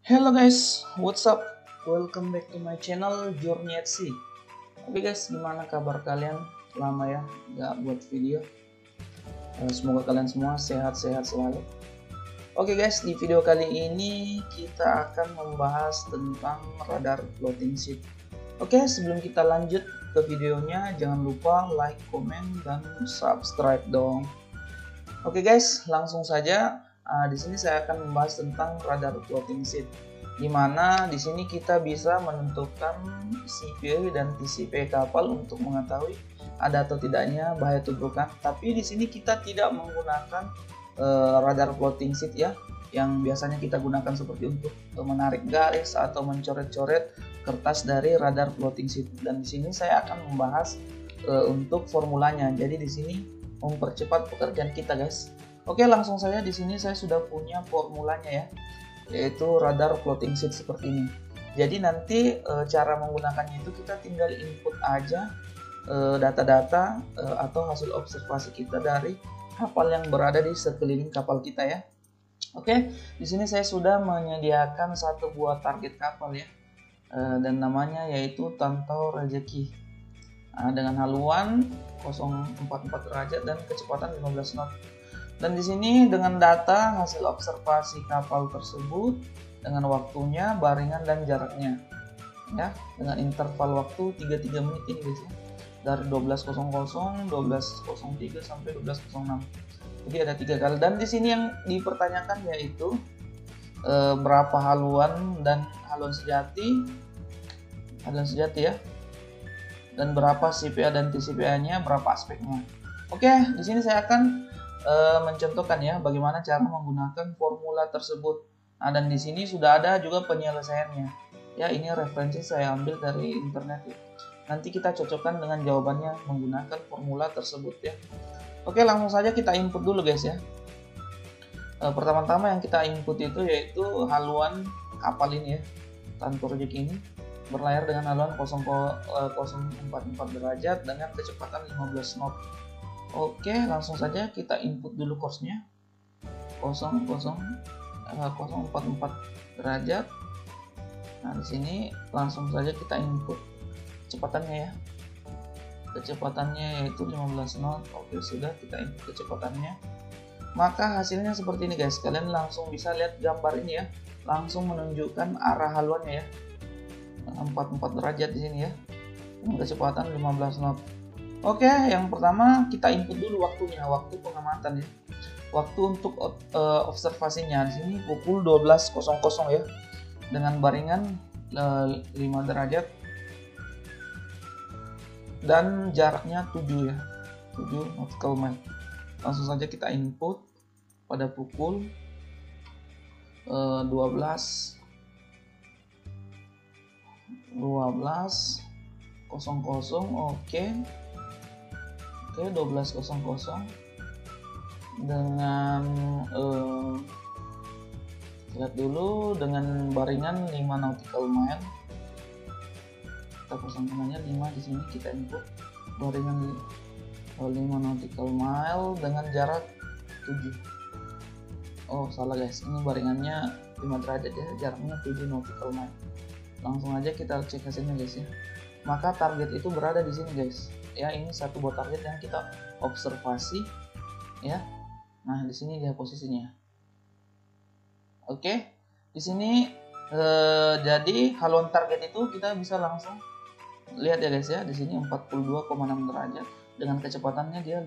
Hello guys, what's up? Welcome back to my channel Journey at Sea. Oke guys, gimana kabar kalian? Lama ya nggak buat video. Semoga kalian semua sehat-sehat selalu. Oke guys, di video kali ini kita akan membahas tentang radar floating seat. Oke, sebelum kita lanjut ke videonya, jangan lupa like, komen, dan subscribe dong. Oke guys, langsung saja. Di sini saya akan membahas tentang radar floating seat, di mana di sini kita bisa menentukan CP dan TCP kapal untuk mengetahui ada atau tidaknya bahaya tubrukan. Tapi di sini kita tidak menggunakan radar floating seat ya, yang biasanya kita gunakan seperti untuk menarik garis atau mencoret-coret kertas dari radar floating seat. Dan di sini saya akan membahas untuk formulanya. Jadi di sini mempercepat pekerjaan kita guys. Oke, langsung saja. Di sini saya sudah punya formulanya ya, yaitu radar floating seat seperti ini. Jadi nanti cara menggunakannya itu kita tinggal input aja data-data atau hasil observasi kita dari kapal yang berada di sekeliling kapal kita ya. Oke, di sini saya sudah menyediakan satu buah target kapal ya, dan namanya yaitu Tantau Rezeki, dengan haluan 044 derajat dan kecepatan 15 knot. Dan di sini dengan data hasil observasi kapal tersebut dengan waktunya, baringan dan jaraknya ya, dengan interval waktu 33 menit ini guys ya, dari 12.00, 12.03 sampai 12.06. Jadi ada 3 kali. Dan di sini yang dipertanyakan yaitu berapa haluan dan haluan sejati ya, dan berapa CPA dan TCPA-nya, berapa aspeknya. Oke, di sini saya akan mencontohkan ya bagaimana cara menggunakan formula tersebut. Nah, dan di sini sudah ada juga penyelesaiannya. Ya, ini referensi saya ambil dari internet ya. Nanti kita cocokkan dengan jawabannya menggunakan formula tersebut ya. Oke, langsung saja kita input dulu guys ya. Pertama-tama yang kita input itu yaitu haluan kapal ini ya, Tantau Rezeki ini berlayar dengan haluan 0,44 derajat dengan kecepatan 15 knot. Oke, langsung saja kita input dulu course-nya 0,44 derajat. Nah, di sini langsung saja kita input kecepatannya ya. Kecepatannya yaitu 15 knot. Oke, sudah kita input kecepatannya. Maka hasilnya seperti ini guys. Kalian langsung bisa lihat gambar ini ya. Langsung menunjukkan arah haluannya ya. 44 derajat di sini ya. Dengan kecepatan 15 knot. Oke, yang pertama kita input dulu waktunya, waktu pengamatan ya. Waktu untuk observasinya di sini pukul 12.00 ya, dengan baringan 5 derajat dan jaraknya 7 ya, 7 nautical mile. Langsung saja kita input pada pukul 12.00. Oke. Oke, 12.00 dengan lihat dulu dengan baringan 5 nautical mile. Kita pasangkan aja 5 di sini, kita input baringan 5 nautical mile dengan jarak 7. Oh, salah guys. Ini baringannya 5 derajat ya, jaraknya 7 nautical mile. Langsung aja kita cek hasilnya guys ya. Maka target itu berada di sini guys. Ya, ini satu buah target yang kita observasi ya. Nah, di sini dia posisinya. Oke, di sini jadi haluan target itu kita bisa langsung lihat ya guys ya. Di sini 42,6 derajat dengan kecepatannya dia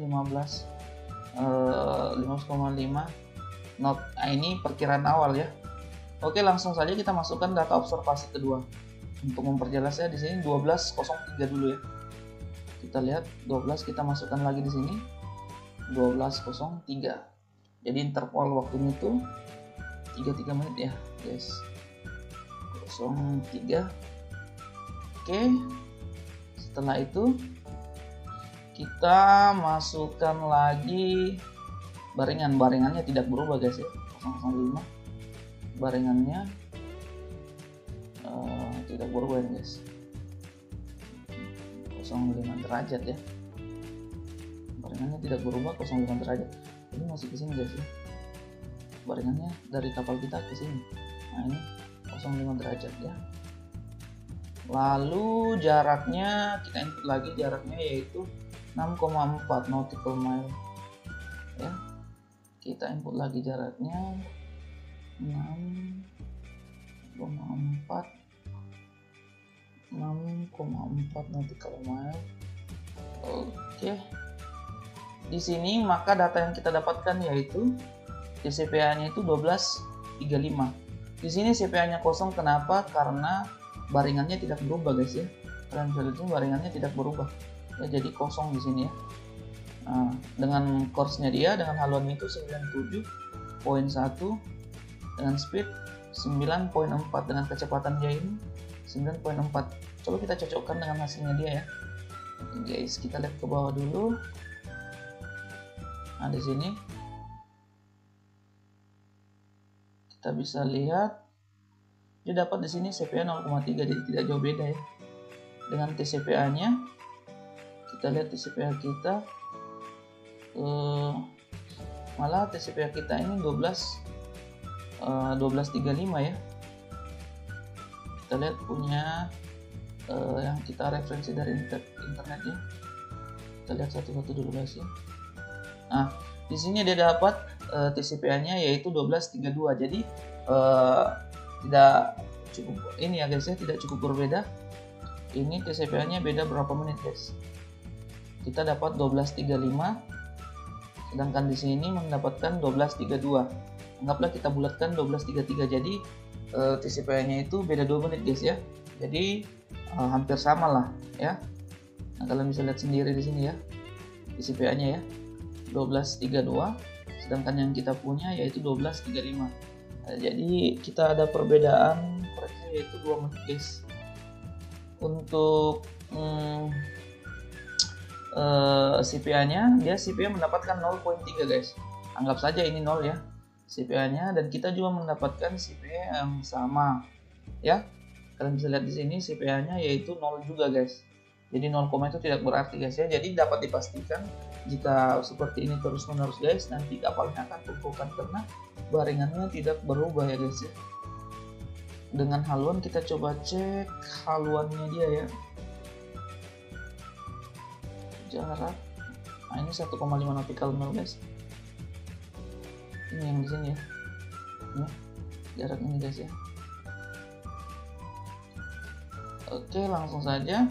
15,5 knot. Nah, ini perkiraan awal ya. Oke, langsung saja kita masukkan data observasi kedua. Untuk memperjelasnya di sini 12.03 dulu ya. Kita lihat 12, kita masukkan lagi di sini 12.03. Jadi interval waktunya itu 33 menit ya, guys. 03. Oke. Setelah itu kita masukkan lagi baringannya tidak berubah guys ya. 005. Baringannya tidak berubah ya guys. 05 derajat ya, baringannya tidak berubah 05 derajat. Ini masih ke sini guys ya, baringannya dari kapal kita ke sini. Nah, ini 0,05 derajat ya. Lalu jaraknya kita input lagi, jaraknya yaitu 6,4 nautical mile ya. Kita input lagi jaraknya 6,4 nautical mile. Oke. Di sini maka data yang kita dapatkan yaitu CPA-nya itu 1235. Di sini CPA-nya kosong, kenapa? Karena baringannya tidak berubah guys ya. Kalian bisa lihat baringannya tidak berubah. Ya, jadi kosong di sini ya. Nah, dengan course-nya dia, dengan haluannya itu 97.1, dengan speed 9.4, dengan kecepatan dia ini 9.4. Coba kita cocokkan dengan hasilnya dia ya. Oke, guys, kita lihat ke bawah dulu. Nah, di sini kita bisa lihat dia dapat di sini CPA 0,3, jadi tidak jauh beda ya. Dengan TCPA-nya kita lihat TCPA kita malah TCPA kita ini 1235 ya. Kita lihat punya yang kita referensi dari internet ya. Kita lihat satu-satu dulu guys ya. Nah, di sini dia dapat TCPA-nya yaitu 1232. Jadi tidak cukup ini ya guys ya, tidak cukup berbeda. Ini TCPA-nya beda berapa menit guys. Kita dapat 1235, sedangkan di sini mendapatkan 1232. Anggaplah kita bulatkan 1233. Jadi TCPA-nya itu beda 2 menit guys ya. Jadi hampir sama lah ya. Nah, kalian bisa lihat sendiri di sini ya TCPA-nya ya, 1232, sedangkan yang kita punya yaitu 1235. Jadi kita ada perbedaan koreksi yaitu 2 menit guys. Untuk CPA-nya, dia CPA mendapatkan 0.3 guys. Anggap saja ini 0 ya CPA-nya, dan kita juga mendapatkan CPA yang sama ya. Kalian bisa lihat di sini CPA-nya yaitu 0 juga guys. Jadi 0, itu tidak berarti guys ya. Jadi dapat dipastikan jika seperti ini terus-menerus guys, nanti kapalnya akan tumpukan karena baringannya tidak berubah ya guys ya. Dengan haluan kita coba cek haluannya dia ya. Jarak, nah ini 1,5 nautical mile guys. Ini yang di sini ya. Ini jarak ini guys ya. Oke, langsung saja.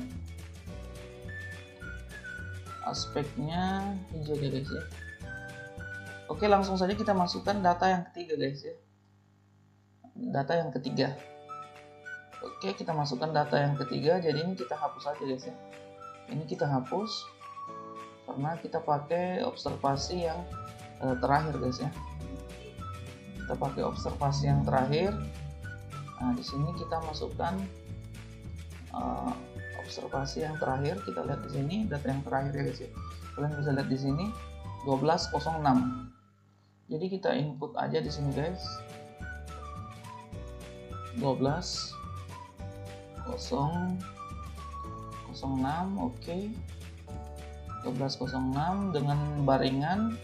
Aspeknya hijau ya guys ya. Oke, langsung saja kita masukkan data yang ketiga guys ya. Data yang ketiga. Oke, kita masukkan data yang ketiga. Jadi ini kita hapus aja guys ya. Ini kita hapus karena kita pakai observasi yang terakhir guys ya. Kita pakai observasi yang terakhir. Nah, di sini kita masukkan observasi yang terakhir. Kita lihat di sini data yang terakhir ya guys ya. Kalian bisa lihat di sini 12.06. Jadi kita input aja di sini guys. 12.06, oke. 12.06 dengan baringan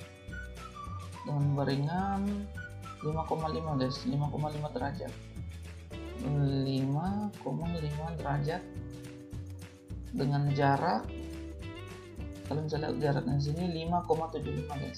5,5 guys, 5,5 derajat. 5,5 derajat dengan jarak, kalian bisa lihat jaraknya di sini 5,75 guys.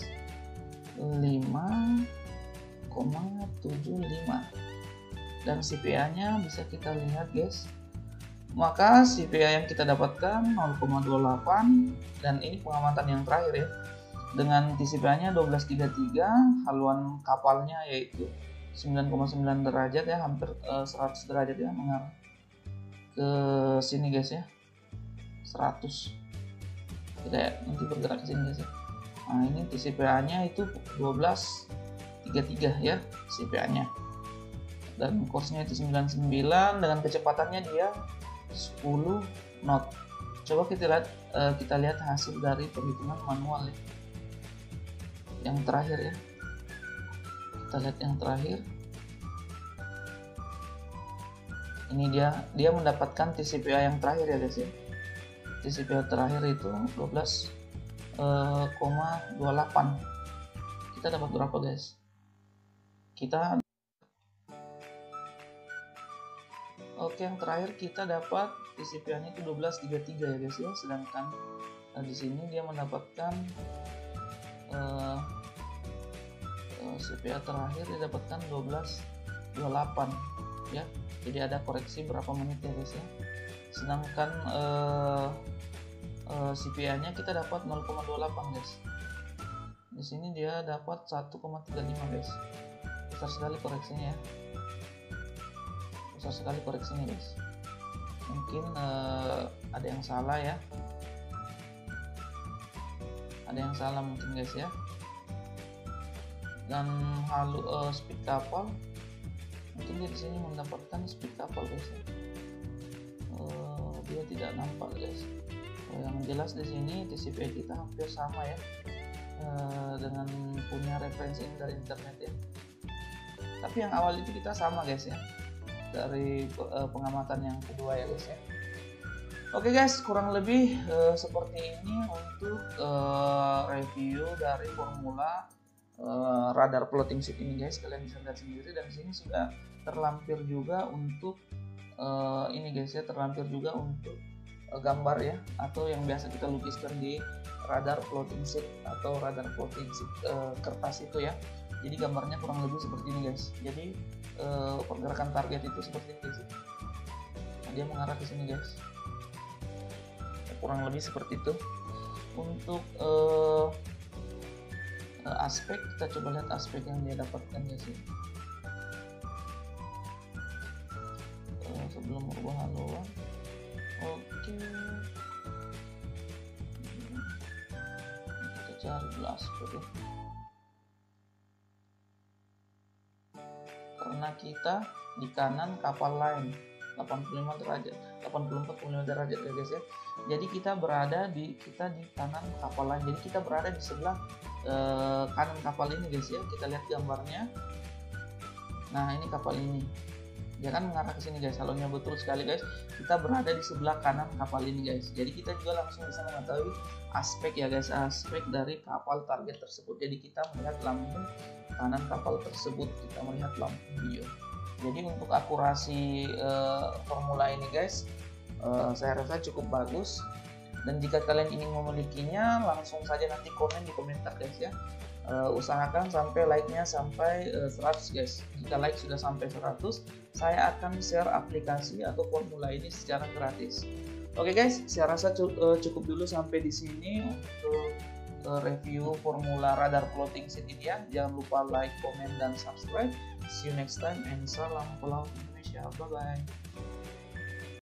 5,75 dan CPA-nya bisa kita lihat guys. Maka CPA yang kita dapatkan 0,28, dan ini pengamatan yang terakhir ya. Dengan TCPA-nya 1233, haluan kapalnya yaitu 9,9 derajat ya, hampir 100 derajat ya, mengarah ke sini guys ya. 100. Kita ya, nanti bergerak ke sini guys ya. Nah, ini TCPA-nya itu 1233 ya CPA-nya. Dan course-nya itu 99, dengan kecepatannya dia 10 knot. Coba kita lihat hasil dari perhitungan manual ya. Yang terakhir ya. Kita lihat yang terakhir. Ini dia mendapatkan TCPA yang terakhir ya guys ya. TCPA terakhir itu 12,28. Kita dapat berapa guys? Kita Oke, yang terakhir kita dapat TCPA-nya itu 1233 ya guys ya, sedangkan di sini dia mendapatkan CPA terakhir didapatkan 1228 ya. Jadi ada koreksi berapa menit ya guys ya. Sedangkan CPA-nya kita dapat 0,28 guys. Di sini dia dapat 1,35 guys. Besar sekali koreksinya ya. Besar sekali koreksinya guys. Mungkin ada yang salah ya. Ada yang salah mungkin guys ya. Dan speed kapal mungkin dia di sini mendapatkan speed kapal guys ya. Dia tidak nampak guys. Yang jelas di sini TCPA kita hampir sama ya, dengan punya referensi dari internet ya. Tapi yang awal itu kita sama guys ya, dari pengamatan yang kedua ya guys ya. Oke guys, kurang lebih seperti ini untuk review dari formula radar floating seat ini guys. Kalian bisa lihat sendiri, dan di sini sudah terlampir juga untuk ini guys ya, terlampir juga untuk gambar ya, atau yang biasa kita lukiskan di radar floating seat atau radar floating seat kertas itu ya. Jadi gambarnya kurang lebih seperti ini guys. Jadi pergerakan target itu seperti ini guys. Nah, dia mengarah ke sini guys. Kurang lebih seperti itu. Untuk aspek, kita coba lihat aspek yang dia dapatkan guys ya. Sebelum merubah haluan. Oke, kita cari dulu aspek ya. Karena kita di kanan kapal lain 85 derajat, 84,5 derajat ya guys ya. Jadi kita di kanan kapal lain. Jadi kita berada di sebelah kanan kapal ini guys ya. Kita lihat gambarnya. Nah, ini kapal ini. Dia kan mengarah ke sini guys. Haluannya betul sekali guys. Kita berada di sebelah kanan kapal ini guys. Jadi kita juga langsung bisa mengetahui aspek ya guys, aspek dari kapal target tersebut. Jadi kita melihat lampu kanan kapal tersebut, kita melihat lampu hijau. Jadi untuk akurasi formula ini guys, saya rasa cukup bagus. Dan jika kalian ingin memilikinya, langsung saja nanti komen di komentar guys ya. Usahakan sampai like-nya sampai 100 guys. Jika like sudah sampai 100, saya akan share aplikasi atau formula ini secara gratis. Oke guys, saya rasa cukup dulu sampai di sini untuk review formula radar floating seat ini ya. Jangan lupa like, comment, dan subscribe. See you next time, and salam Pulau Indonesia. Bye bye.